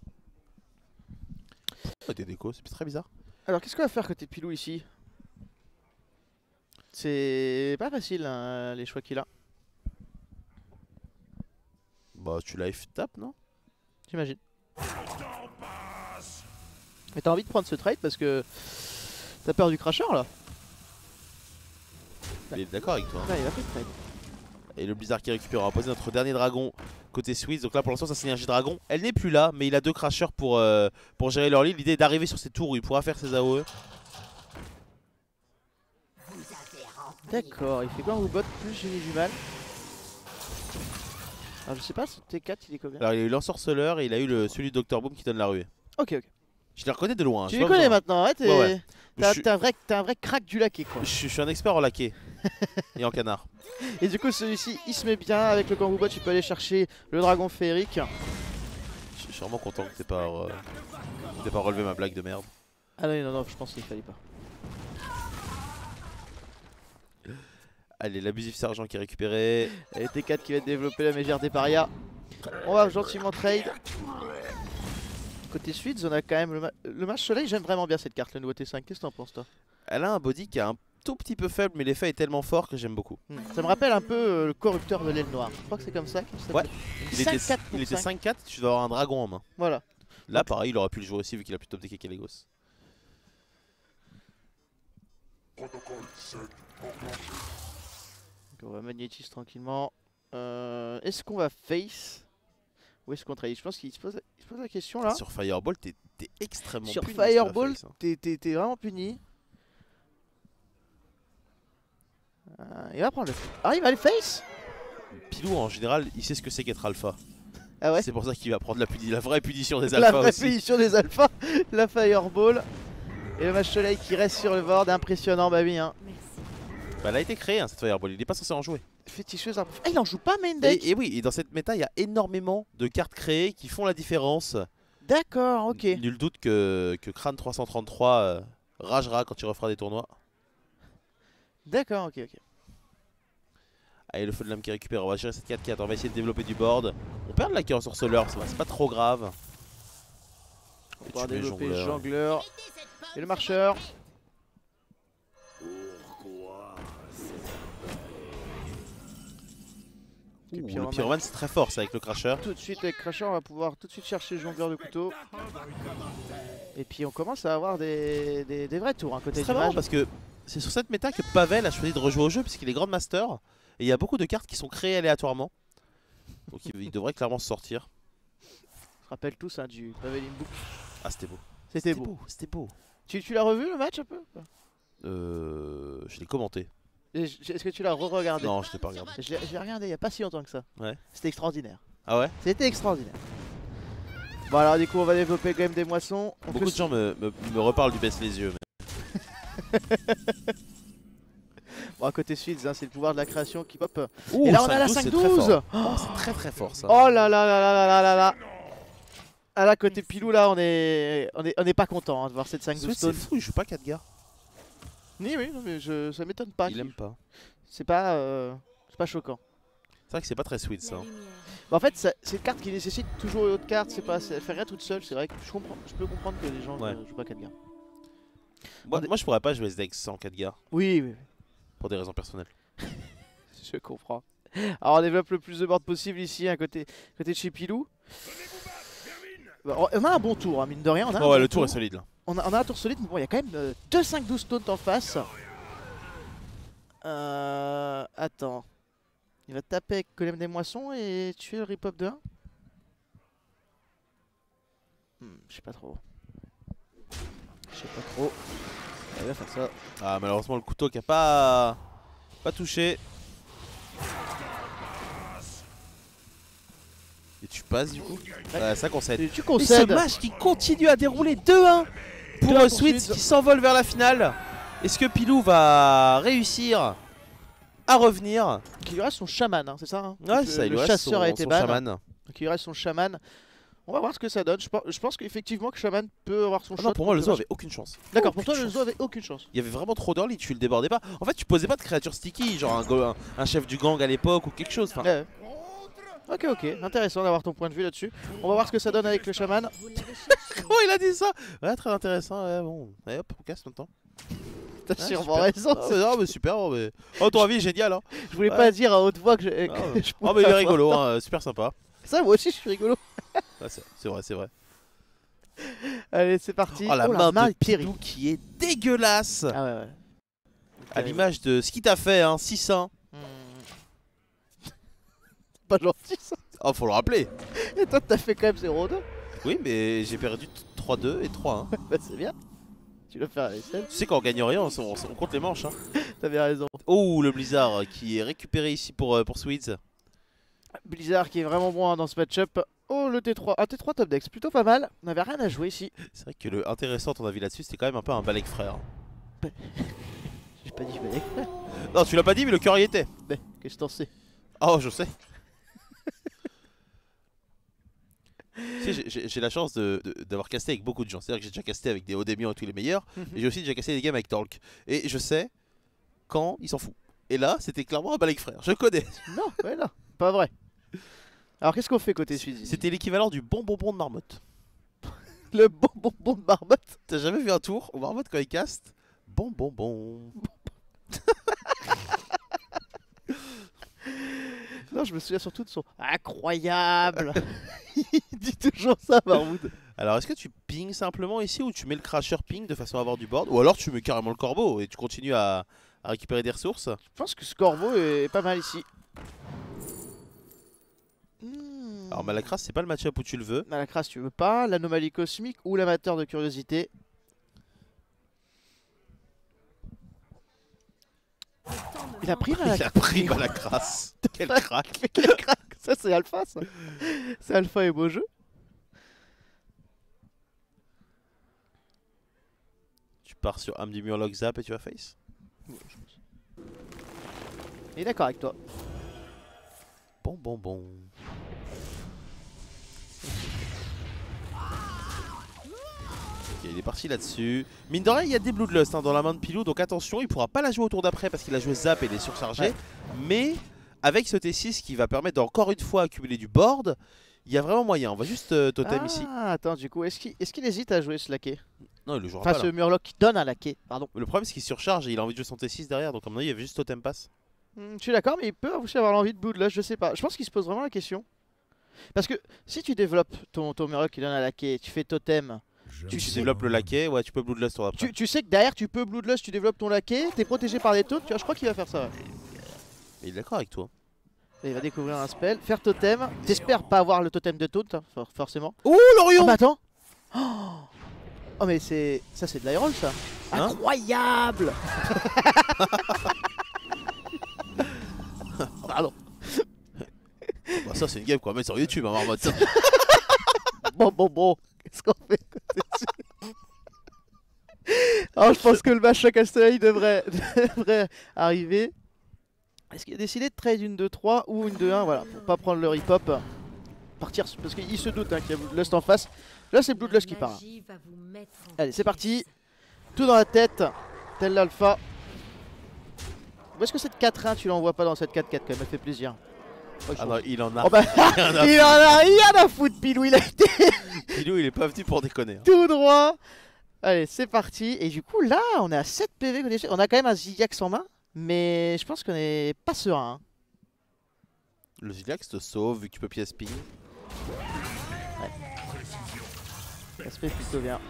Oh, des décos, c'est très bizarre. Alors qu'est-ce qu'on va faire côté Pilou ici? C'est pas facile hein, les choix qu'il a. Bah tu live tap non? J'imagine. Mais t'as envie de prendre ce trade parce que t'as peur du crasher là. Il est d'accord avec toi. Ouais, il a fait le trade. Et le Blizzard qui récupère, on va poser notre dernier dragon côté Swiss. Donc là pour l'instant sa synergie dragon, elle n'est plus là, mais il a 2 crashers pour gérer leur lead. L'idée est d'arriver sur ces tours où il pourra faire ses AOE. D'accord, il fait quoi en bot plus j'ai du mal. Alors je sais pas, ce T4 il est combien? Alors il a eu l'ensorceleur et il a eu celui de Dr Boom qui donne la ruée. Ok, ok. Je les reconnais de loin. Tu les connais maintenant, ouais, Ouais. t'es un vrai crack du laquais quoi. Je suis un expert en laqué et en canard. Et du coup celui-ci il se met bien avec le Kangoo Bot, tu peux aller chercher le dragon féerique. Je suis vraiment content que t'aies pas relevé ma blague de merde. Ah non, non, non, je pense qu'il fallait pas. Allez, l'abusif sergent qui est récupéré. Et T4 qui va développer la mégère des parias. On va gentiment trade. Côté Suites, on a quand même le match soleil. J'aime vraiment bien cette carte, le nouveau T5. Qu'est-ce que t'en penses toi? Elle a un body qui est un tout petit peu faible, mais l'effet est tellement fort que j'aime beaucoup. Ça me rappelle un peu le corrupteur de l'aile noire. Je crois que c'est comme ça qu'il s'appelle. Ouais. Il était 5-4, tu dois avoir un dragon en main. Voilà. Là, pareil, il aurait pu le jouer aussi vu qu'il a plus top deck qu'Elegos. On va magnétiser tranquillement. Est-ce qu'on va face ou est-ce qu'on trade? Je pense qu'il se pose la question là. Sur Fireball, t'es extrêmement Sur puni. Fireball, face, hein. t'es vraiment puni. Il va prendre le. Ah, il va le face. Pilou, en général, il sait ce que c'est qu'être alpha. Ah ouais. C'est pour ça qu'il va prendre la vraie punition des La alphas vraie aussi. punition des alphas, la Fireball. Et le match soleil qui reste sur le board, impressionnant, bah oui. Hein. Bah, elle a été créée, hein, cette Fireball, il est pas censé en jouer. Féticheuse. Ah, il en joue pas main deck. Et oui, et dans cette méta, il y a énormément de cartes créées qui font la différence. D'accord, ok. Nul doute que Crane 333 ragera quand il refera des tournois. D'accord, ok, ok. Allez, le feu de l'âme qui récupère, on va gérer cette 4-4, on va essayer de développer du board. On perd la en sorceleur, c'est pas trop grave. On va pouvoir développer le jongleur et le marcheur. Et puis le pyromane c'est très fort ça avec le crasher. Tout de suite avec crasher on va pouvoir tout de suite chercher le jongleur de couteau. Et puis on commence à avoir des vrais tours hein, côté C'est très marrant parce que c'est sur cette méta que Pavel a choisi de rejouer au jeu puisqu'il est Grandmaster. Et il y a beaucoup de cartes qui sont créées aléatoirement. Donc il devrait clairement se sortir. On se rappelle tous hein, du Paveline Book. Ah c'était beau. C'était beau. C'était beau. Tu l'as revu le match un peu? Je l'ai commenté. Est-ce que tu l'as re-regardé? Non, je l'ai pas regardé. Je l'ai regardé il n'y a pas si longtemps que ça. Ouais. C'était extraordinaire. Ah ouais? C'était extraordinaire. Bon alors du coup on va développer quand même des moissons. Beaucoup de gens me reparlent du baisse les yeux. Mais... Bon à côté Suites, hein, c'est le pouvoir de la création qui pop. Ouh, et là on a la 5-12. 5-12. Oh, c'est très très fort ça. Oh là là là là là là là là. Ah là côté Pilou là on est pas content hein, de voir cette 5-12 C'est fou, il joue pas 4 gars. Oui oui, non, mais ça m'étonne pas. Il aime pas. C'est pas choquant. C'est vrai que c'est pas très sweet ça. Hein. Bah, en fait c'est une carte qui nécessite toujours une autre carte, c'est pas, elle fait rien toute seule, c'est vrai que je peux comprendre que les gens ne jouent pas 4 gars. Moi je pourrais pas jouer ce deck sans 4 gars. Oui, oui. Pour des raisons personnelles. Je comprends. Alors on développe le plus de board possible ici, à côté de chez Pilou. Bah, on a un bon tour, hein, mine de rien. On a ouais, le tour est solide là. On a un tour solide, mais bon, il y a quand même 2 5-12 taunts en face. Attends. Il va taper avec Golem des Moissons et tuer le rip-up de 1. Je sais pas trop. Il va faire ça. Ah, malheureusement, le couteau qui a pas touché. Et tu passes du coup. Ça concède. Et tu Et ce concèdes. match qui continue à dérouler 2-1 pour Sweets qui s'envole vers la finale. Est-ce que Pilou va réussir à revenir? Il lui reste son chaman, hein, c'est ça hein. Ouais, ça, il le lui reste chasseur a été son ban. chaman. Donc il lui reste son chaman. On va voir ce que ça donne. Je pense qu'effectivement que chaman peut avoir son Ah shot. non, pour moi, le zoo avait aucune chance. D'accord, pour toi Aucune le zoo avait aucune chance. Il y avait vraiment trop d'early, tu le débordais pas. En fait, tu posais pas de créature sticky, genre un chef du gang à l'époque ou quelque chose. Enfin, Ouais. Ok, ok, intéressant d'avoir ton point de vue là-dessus. On va voir ce que ça donne avec le chaman. comment il a dit ça? Ouais, très intéressant. Ouais, bon, allez hop, on casse maintenant. T'as Ouais, sûrement super. raison. Ah, non, mais super. Bon, mais... Oh, ton avis est génial. Hein. Je voulais Ouais. pas dire à haute voix que Ah, je oh, mais il est rigolo, hein, super sympa. Ça, moi aussi, je suis rigolo. Ah, c'est vrai, c'est vrai. Allez, c'est parti. Oh, la main de Pierry. Pilou qui est dégueulasse. Ah ouais, ouais. À l'image de ce qu'il t'a fait, hein, 600. Pas gentil ça. Oh, faut le rappeler. Et toi, t'as fait quand même 0-2. Oui, mais j'ai perdu 3-2 et 3-1. Bah, c'est bien. Tu l'as fait à l'échelle. Tu sais, quand on gagne rien, on compte les manches. Hein. T'avais raison. Oh, le Blizzard qui est récupéré ici pour Swedes. Blizzard qui est vraiment bon hein, dans ce match-up. Oh, le T3. Un T3 top deck, plutôt pas mal. On avait rien à jouer ici. C'est vrai que le intéressant, ton avis là-dessus, c'était quand même un peu un balèque frère. J'ai pas dit je vais frère. Non, tu l'as pas dit, mais le cœur y était. Mais qu'est-ce que t'en sais? Oh, je sais. Tu sais, j'ai la chance d'avoir casté avec beaucoup de gens. C'est-à-dire que j'ai déjà casté avec des Odemian et tous les meilleurs. Et j'ai aussi déjà casté des games avec Talk. Et je sais quand il s'en fout. Et là, c'était clairement un balèque frère. Je connais. Non, ouais, non, pas vrai. Alors qu'est-ce qu'on fait côté Suizy? C'était l'équivalent du bon bonbon de marmotte. Le bon bonbon de marmotte. T'as jamais vu un tour où marmotte quand il caste? Bon bonbon. Non, je me souviens surtout de son incroyable. Il dit toujours ça, Marwood. Alors, est-ce que tu ping simplement ici ou tu mets le crasher ping de façon à avoir du board? Ou alors tu mets carrément le corbeau et tu continues à récupérer des ressources? Je pense que ce corbeau est pas mal ici. Alors, Malakras, c'est pas le match-up où tu le veux. Malakras, tu veux pas. L'anomalie cosmique ou l'amateur de curiosité. Il a pris Malakras. Il a pris Malakras. Quel crack. Quel crack. Ça, c'est Alpha, ça. C'est Alpha et beau jeu. Tu pars sur âme du Murloc Zap et tu vas face. Il est d'accord avec toi. Bon, bon, bon. Ok, il est parti là-dessus. Mine de rien, il y a des Bloodlust hein, dans la main de Pilou, donc attention, il pourra pas la jouer au tour d'après parce qu'il a joué Zap et il est surchargé. Ouais. Mais avec ce T6 qui va permettre d'encore une fois accumuler du board, il y a vraiment moyen. On va juste totem ici. Ah, attends, du coup, est-ce qu'il hésite à jouer ce laquais? Non, il le jouera enfin, pas. Enfin, ce là. Murloc qui donne un laquais, pardon. Le problème, c'est qu'il surcharge et il a envie de jouer son T6 derrière, donc à mon avis, il y avait juste totem pass. Je suis d'accord, mais il peut aussi avoir l'envie de Bloodlust, je sais pas. Je pense qu'il se pose vraiment la question. Parce que si tu développes ton Murloc qui donne un laquais, tu fais totem. Tu développes le laquais, ouais, tu peux Bloodlust tour d'après. Tu sais que derrière, tu peux Bloodlust, tu développes ton laquais, t'es protégé par des taunts, tu vois, je crois qu'il va faire ça. Ouais. Il est d'accord avec toi. Et il va découvrir un spell, faire totem. T'espères pas avoir le totem de taunt, hein, forcément. Oh, l'Orion! Oh, bah attends! Oh, mais c'est. Ça, c'est de l'Iron, ça! Hein? Incroyable! Pardon. Bah, ça, c'est une game qu'on va mettre sur YouTube, hein, Marmotte. Bon. Qu'est-ce qu'on fait? Alors, je pense que le match Castle devrait arriver. Est-ce qu'il a décidé de trade une 2-3 ou une 2-1? Voilà, pour pas prendre le rip-hop. Partir, parce qu'il se doute hein, qu'il y a Bloodlust en face. Là, c'est Bloodlust qui part. Allez, c'est parti. Tout dans la tête, tel l'alpha. Où est-ce que cette 4-1 tu l'envoies pas dans cette 4-4 quand même? Elle fait plaisir. Ah non, il en a. Oh bah, il en a rien à foutre, Pilou, il a été. Pilou, il est pas venu pour déconner. Hein. Tout droit. Allez, c'est parti. Et du coup, là, on est à 7 PV. On a quand même un Zigzax en main. Mais je pense qu'on est pas serein. Hein. Le Zigzax te sauve vu que tu peux pièce ping. Ouais. Ça se fait plutôt bien.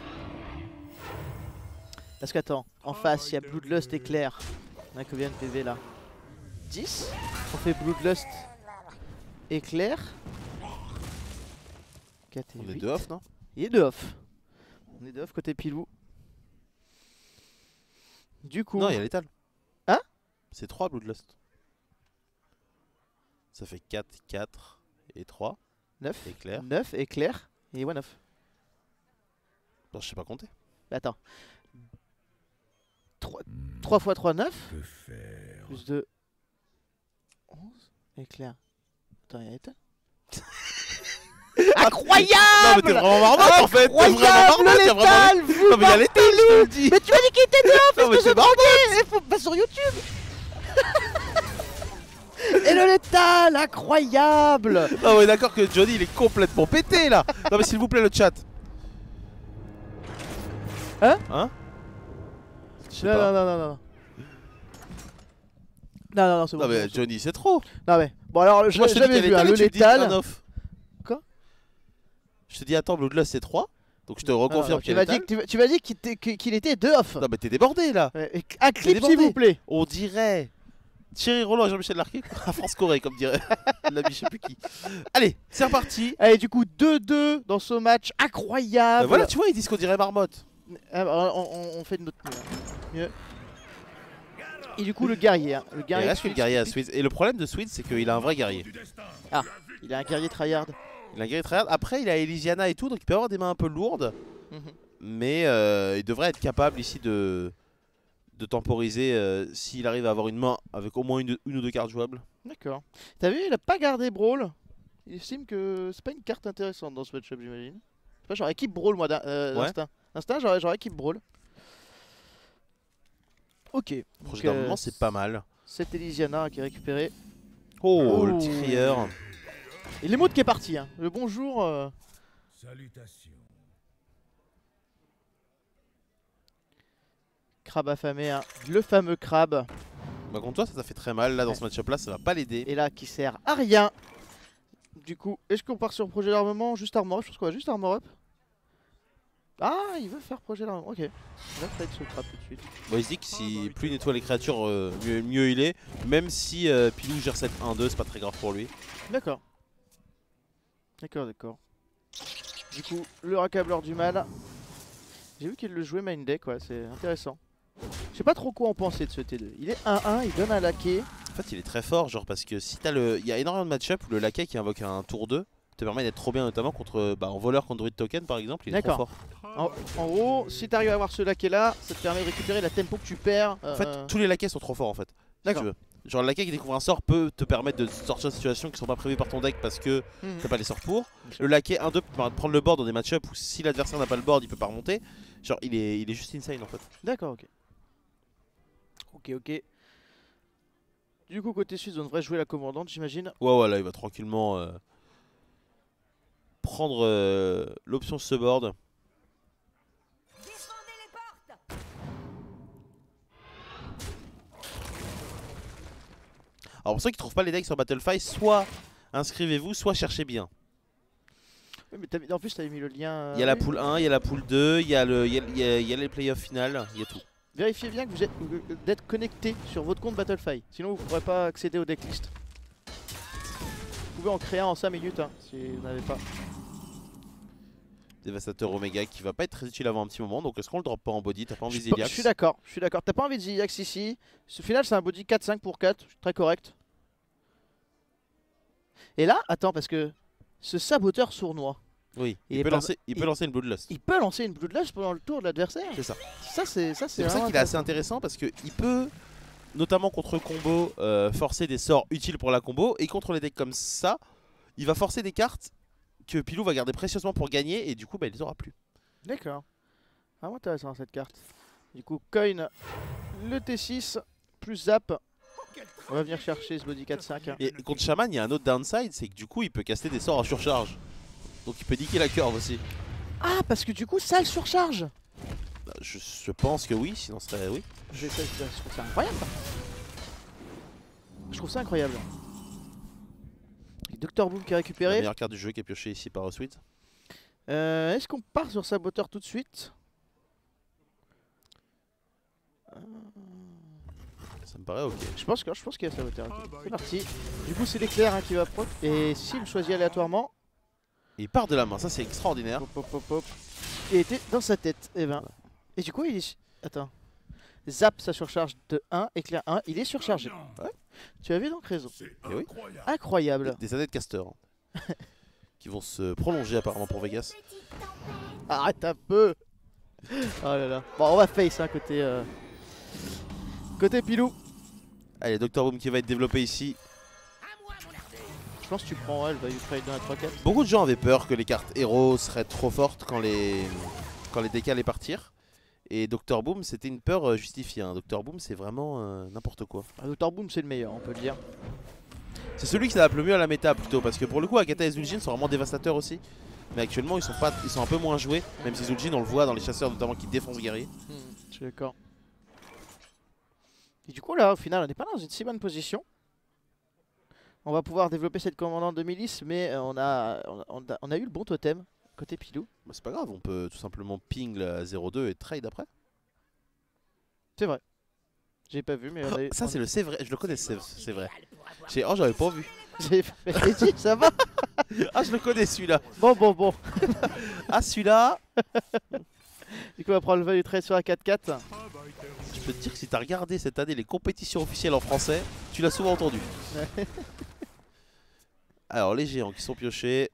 Parce qu'attends, en face, il y a Bloodlust éclair. On a combien de PV là? 10. On fait Bloodlust éclair. 4 et 8. On est 2 off, non? Il est 2 off. On est 2 off côté Pilou. Du coup. Non, il y a l'étal. Hein? C'est 3 Bloodlust. Ça fait 4, 4 et 3. 9. Éclair. 9 éclair et 1 off. Non, je sais pas compter. Attends. 3 x 3, 9. Plus 2. 11. Éclair. Attends, il y a l'étal. Incroyable! Non mais t'es vraiment Marmotte en fait! T'es vraiment Marmotte! L'étal! Non mais il y a l'étal, je te le dis! Mais tu m'as dit qu'il était 2 off! Non mais c'est Marmotte! Il faut pas sur YouTube! Et le létal! Incroyable! Non ouais d'accord que Johnny il est complètement pété là! Non mais s'il vous plaît le chat! Hein? Hein? Non. Non, c'est bon. Non mais Johnny c'est trop! Non mais, bon alors, Moi je te dis j'avais vu le létal. Je te dis attends, Bloodlust c'est 3. Donc je te reconfirme tu m'as dit, qu'il était 2 off. Non mais t'es débordé là. Ouais, un clip débordé. s'il vous plaît. On dirait Thierry Roland et Jean-Michel Larquet à France-Corée comme dirait l'ami je sais plus qui. Allez, c'est reparti. Allez, du coup 2-2 dans ce match incroyable. Voilà, tu vois, ils disent qu'on dirait Marmotte. Ah, bah, on fait de notre mieux. Et du coup le guerrier. Hein. Le Il guerrier reste que le guerrier à Sweet. Et le problème de Sweet, c'est qu'il a un vrai guerrier. Ah, il a un guerrier tryhard. Il a un guerrier très hard. Après, il a Elysiana et tout, donc il peut avoir des mains un peu lourdes. Mais il devrait être capable ici de temporiser s'il arrive à avoir une main avec au moins une ou deux cartes jouables. D'accord. T'as vu, il a pas gardé Brawl. Il estime que c'est pas une carte intéressante dans ce match-up, j'imagine. Je sais pas, j'aurais équipe Brawl moi d'instinct. Instinct, j'aurais équipe Brawl. Ok. Projet d'armement, c'est pas mal. C'est Elysiana qui est récupéré. Oh, le petit crieur. Et l'émote qui est parti. Hein. Le bonjour. Salutations. Crabe affamé, hein. Le fameux crabe. Bah contre toi, ça fait très mal. Là, dans ce match-up là, ça va pas l'aider. Et là, qui sert à rien. Du coup, est-ce qu'on part sur projet d'armement? Juste armor up, je pense qu'on va juste armor up. Ah, il veut faire projet d'armement. Ok. Il va fight ce crabe tout de suite. Bon, il se dit que si plus il nettoie les créatures, mieux il est. Même si Pilou gère cette 1-2, c'est pas très grave pour lui. D'accord. D'accord. Du coup, le raccableur du mal. J'ai vu qu'il le jouait main deck, ouais, c'est intéressant. Je sais pas trop quoi en penser de ce T2. Il est 1-1, il donne un laquais. En fait, il est très fort, genre parce que si t'as le. Il y a énormément de match-up où le laquais qui invoque un tour 2 te permet d'être trop bien, notamment contre. En voleur contre Druid Token par exemple, il est trop fort. En gros, si t'arrives à avoir ce laquais là, ça te permet de récupérer la tempo que tu perds. En fait, tous les laquais sont trop forts en fait. D'accord. Si genre le laquais qui découvre un sort peut te permettre de sortir de situations qui sont pas prévues par ton deck parce que t'as pas les sorts pour. Le laquais 1-2 peut permettre de prendre le board dans des match-up où si l'adversaire n'a pas le board, il peut pas remonter. Genre il est juste insane en fait. D'accord, ok. Ok. Du coup, côté suisse, on devrait jouer la commandante, j'imagine. Ouais, là il va tranquillement prendre l'option ce board. Alors pour ceux qui trouvent pas les decks sur Battlefy, soit inscrivez-vous, soit cherchez bien. Oui, mais en plus, t'avais mis le lien. Il y a la poule 1, il y a la poule 2, il y a les playoffs finales, il y a tout. Vérifiez bien que vous êtes connecté sur votre compte Battlefy, sinon vous ne pourrez pas accéder au decklist. Vous pouvez en créer un en 5 minutes hein, si vous n'avez pas. Dévastateur Omega qui va pas être très utile avant un petit moment, donc est-ce qu'on le drop pas en body? T'as pas envie de Ziliax? Je suis d'accord. T'as pas envie de Ziliax ici. Ce final, c'est un body 4-5 pour 4, très correct. Et là, attends, parce que ce saboteur sournois. Oui, il peut lancer une Bloodlust. Il peut lancer une Bloodlust pendant le tour de l'adversaire. C'est ça. C'est pour ça qu'il est assez intéressant parce qu'il peut, notamment contre combo, forcer des sorts utiles pour la combo. Et contre les decks comme ça, il va forcer des cartes que Pilou va garder précieusement pour gagner. Et du coup, il les aura plus. D'accord. Vraiment intéressant cette carte. Du coup, coin le T6 plus zap. On va venir chercher ce body 4-5. Et contre Shaman, il y a un autre downside, c'est que du coup, il peut caster des sorts en surcharge. Donc il peut niquer la curve aussi. Ah, parce que du coup, ça le surcharge. Je pense que oui, sinon ce serait oui. Je trouve ça incroyable. Je trouve ça incroyable. Dr Boom qui est récupéré. La meilleure carte du jeu qui est piochée ici par Sweet. Est-ce qu'on part sur Saboteur tout de suite? Ça me paraît ok. Je pense qu'il y a Saboteur. Okay. C'est parti. Du coup, c'est l'éclair hein, qui va proc. Et s'il choisit aléatoirement. Et il part de la main, ça c'est extraordinaire. Il était dans sa tête. Et ben. Et du coup, il est. Attends. Zap sa surcharge de 1, éclair 1, il est surchargé. Ouais. Tu avais donc raison. Oui. Incroyable. Des années de caster hein, qui vont se prolonger apparemment pour Vegas. Arrête un peu. Oh là là. Bon, on va face hein, côté Pilou. Allez, Dr Boom qui va être développé ici. Je pense que tu prends elle, va lui trade dans la 3-4. Beaucoup de gens avaient peur que les cartes héros seraient trop fortes quand les DK allaient partir. Et Dr Boom, c'était une peur justifiée. Hein. Dr Boom, c'est vraiment n'importe quoi. Dr Boom, c'est le meilleur, on peut le dire. C'est celui qui s'adapte le mieux à la méta plutôt. Parce que pour le coup, Agatha et Zul'jin sont vraiment dévastateurs aussi. Mais actuellement, ils sont un peu moins joués. Même si Zul'jin, on le voit dans les chasseurs, notamment qui défoncent le guerrier. Je suis d'accord. Et du coup, là, au final, on n'est pas dans une si bonne position. On va pouvoir développer cette commandante de milice, mais on a eu le bon totem. côté Pilou. Bah, c'est pas grave, on peut tout simplement ping la 0-2 et trade après. C'est vrai. J'ai pas vu, mais on a... Ça c'est le c'est vrai, je le connais, c'est vrai. Oh j'avais pas vu. J'ai dit, ça va. Ah je le connais celui-là. Bon. Ah celui-là. Du coup, on va prendre le value trade sur la 4-4. Je peux te dire que si t'as regardé cette année les compétitions officielles en français, tu l'as souvent entendu. Alors les géants qui sont piochés.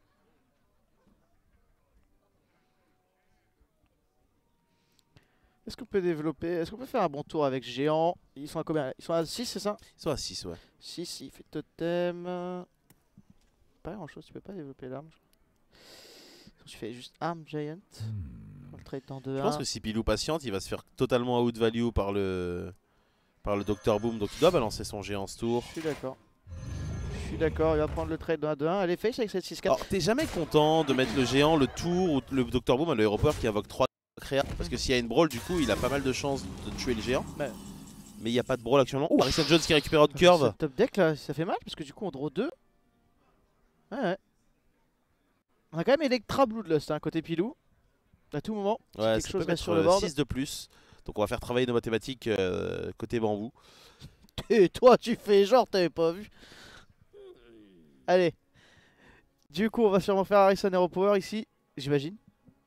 Est-ce qu'on peut développer, est-ce qu'on peut faire un bon tour avec géant? Ils sont à combien? Ils sont à 6, c'est ça? Ils sont à 6 ouais. 6, il fait totem. Pas grand chose, tu peux pas développer l'arme. Tu fais juste arme giant. On le trade en 2-1. Je pense que si Pilou patiente, il va se faire totalement out value par le Dr Boom, donc il doit balancer son géant ce tour. Je suis d'accord, il va prendre le trade dans 1-2-1. Elle est face avec cette 6-4. Alors t'es jamais content de mettre le géant le tour ou le Dr Boom à l'aéroport qui invoque 3 créas. Parce que s'il y a une brawl du coup il a pas mal de chances de tuer le géant. Ouais. Mais il n'y a pas de brawl actuellement. Ouh, Harrison Jones qui récupère out curve. Ce top deck là, ça fait mal parce que du coup on draw 2. Ouais. On a quand même Electra Bloodlust hein, côté Pilou. À tout moment, si Ouais, quelque ça chose peut reste mettre sur le board. 6 de plus. Donc on va faire travailler nos mathématiques côté bambou. Et toi tu fais genre t'avais pas vu. Allez. Du coup on va sûrement faire Harrison Hero Power ici, j'imagine.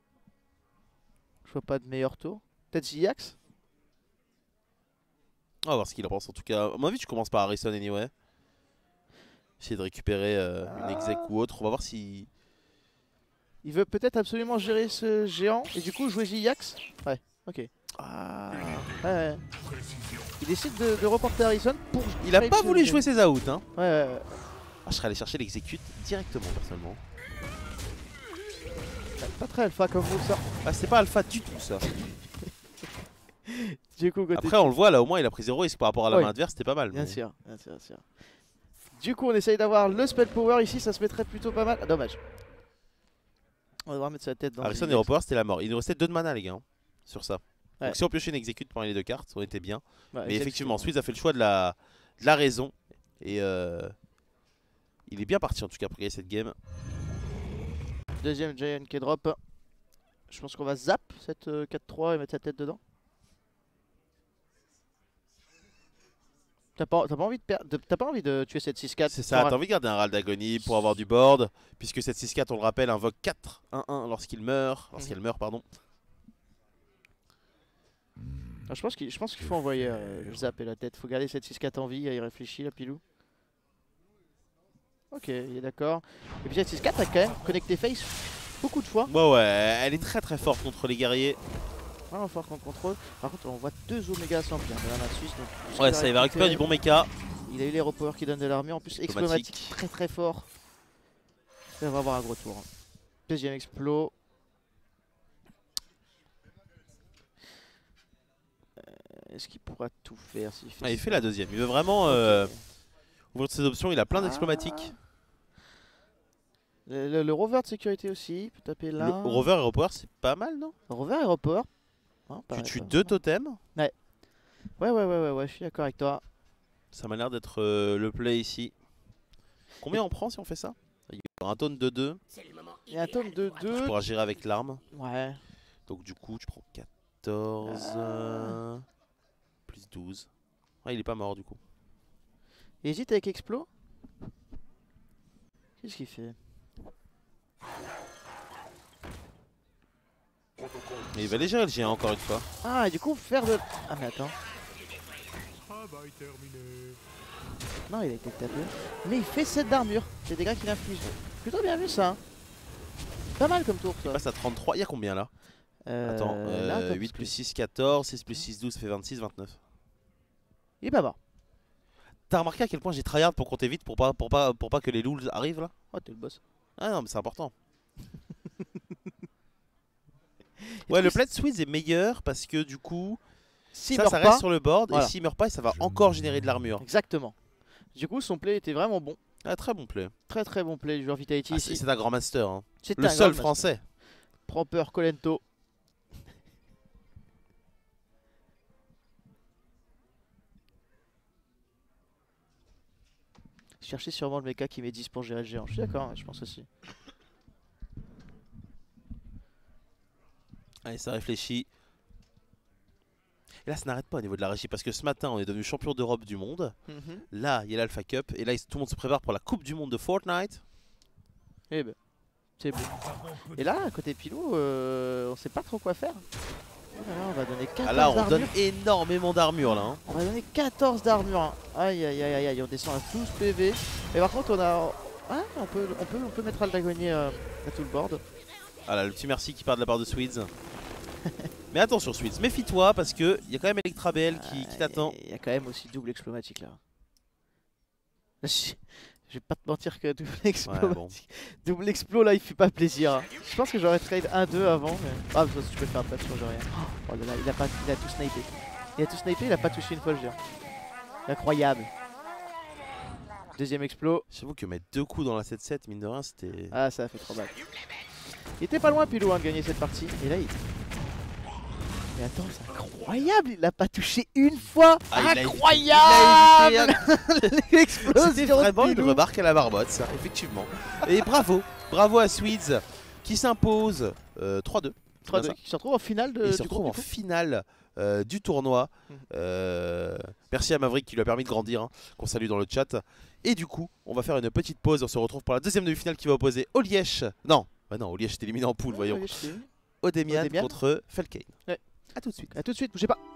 Je vois pas de meilleur tour. Peut-être Ziax. On va voir ce qu'il en pense en tout cas. À mon avis tu commences par Harrison anyway. Essayer de récupérer une exec ou autre. On va voir si... Il veut peut-être absolument gérer ce géant et du coup jouer Ziax. Ouais, ok. Ah. Ouais. Il décide de reporter Harrison pour... Il a pas voulu jouer ses outs hein. Ouais. Ah, je serais allé chercher l'exécute directement personnellement. Pas très alpha comme vous ça. Ah c'est pas alpha du tout ça. Du coup, côté Après on le voit là au moins il a pris 0 risque par rapport à la Oui. main adverse, c'était pas mal. Bien mais- sûr. Du coup on essaye d'avoir le spell power ici, ça se mettrait plutôt pas mal. Ah, dommage. On va devoir mettre sa tête dans Harrison le Hero Power c'était la mort. Il nous restait 2 de mana les gars hein, sur ça. Ouais. Donc si on piochait une exécute pendant les 2 cartes, on était bien. Ouais, Mais exact. effectivement, Swiss a fait le choix de la raison. Et il est bien parti en tout cas pour gagner cette game. Deuxième Giant qui drop. Je pense qu'on va zap cette 4-3 et mettre sa tête dedans. T'as pas envie de tuer cette 6-4? C'est ça, t'as envie de garder un râle d'agonie pour avoir du board. Puisque cette 6-4, on le rappelle, invoque 4-1-1 lorsqu'il meurt. Lorsqu'elle meurt, pardon. Ah, je pense qu'il faut envoyer zap et la tête. Faut garder cette 6-4 en vie, il réfléchit la Pilou. Ok, il est d'accord. Et puis cette 6-4 a quand même connecté face beaucoup de fois. Ouais, elle est très forte contre les guerriers. Vraiment fort contre contrôle. Par contre, on voit 2 Omega sans bien de la main suisse. Donc, Ouais, ça, il va récupérer du bon mecha. Il a eu l'Hero Power qui donne de l'armure. En plus, explomatique très fort. Ça va avoir un gros tour. Hein. Deuxième explo. Est-ce qu'il pourra tout faire s'il fait Ah, il ça? fait la deuxième. Il veut vraiment Ok. ouvrir ses options. Il a plein d'explomatiques. Le rover de sécurité aussi. Il peut taper là. Le rover Hero Power, c'est pas mal, non? Rover Hero Power. Hein, Tu pareil, tues pas 2 mal. totems. Ouais, je suis d'accord avec toi. Ça m'a l'air d'être le play ici. Combien on prend si on fait ça? Il y aura un taunt de 2. Il y a un tome de Tu 2. pourras gérer avec l'arme. Ouais. Donc du coup, tu prends 14 plus 12. Ah, il est pas mort du coup. Il hésite avec Explo. Qu'est-ce qu'il fait? Mais il va les gérer le géant encore une fois. Ah, et du coup, faire de... Ah, mais attends. Travail terminé. Non, il a été tapé. Mais il fait 7 d'armure. C'est des dégâts qu'il inflige. Plutôt bien vu ça. Hein. Pas mal comme tour ça. Il passe à 33. Il y a combien là? Attends, Là, attends, 8 parce plus que 6, 14. 6 plus 6, 12, ça fait 26, 29. il est pas mort. T'as remarqué à quel point j'ai tryhard pour compter vite pour pas que les lools arrivent là? Oh, t'es le boss. Ah non, mais c'est important. Ouais, le play de Swiss est meilleur parce que du coup, S'il ça meurt reste pas, sur le board. voilà. Et s'il meurt pas, ça va encore générer de l'armure. Exactement. Du coup, son play était vraiment bon. Ah, très bon play. Très bon play du joueur Vitality Ah, ici. c'est un grand master. Hein. C'est Le un seul grand français. Proper Colento. Chercher sûrement le mecha qui met 10 pour gérer le géant. Je suis d'accord, hein, je pense aussi. Allez, ça réfléchit. Et là, ça n'arrête pas au niveau de la régie parce que ce matin, on est devenu champion d'Europe du monde. Là, il y a l'Alpha Cup et là, tout le monde se prépare pour la Coupe du monde de Fortnite. Eh ben, c'est beau. Et là, à côté Pilou, on sait pas trop quoi faire. Oh là là, on va donner 14 Ah là, on donne d'armure. énormément d'armure là. Hein. On va donner 14 d'armure. Hein. Aïe aïe aïe aïe, on descend à 12 PV. Et par contre, on a. Ah, on peut mettre Aldagonier à tout le board. Ah là, le petit merci qui part de la part de Swedes. Mais attention Swedes, méfie-toi parce qu'il y a quand même Electra BL qui t'attend. Il y a quand même aussi double explomatique là. Je vais pas te mentir que double explomatique. Ouais, bon. Double explo là, il fait pas plaisir. Hein. Je pense que j'aurais trade 1-2 avant. Mais... Ah, parce que tu peux faire un patch, je rien. Oh là là, il a tout snipé. Il a tout snipé, il a pas touché une fois le géant. Incroyable. Deuxième explo. J'avoue que mettre 2 coups dans la 7-7, mine de rien, c'était... Ah, ça a fait trop mal. Il était pas loin Pilou hein, de gagner cette partie. Et là, il... Mais attends, c'est incroyable, il l'a pas touché une fois. Ah, incroyable. C'était vraiment une remarque à la marmotte, ça, effectivement. Et bravo, bravo à Swedes qui s'impose 3-2. 3-2, qui se retrouve en finale de, il se retrouve en finale du tournoi. Merci à Maverick qui lui a permis de grandir, hein, qu'on salue dans le chat. Et du coup, on va faire une petite pause. On se retrouve pour la deuxième demi-finale qui va opposer Olièche. Non, bah non, Olièche est éliminé en poule, voyons. Odemian contre Felkane. Ouais. A tout de suite. A tout de suite, bougez pas.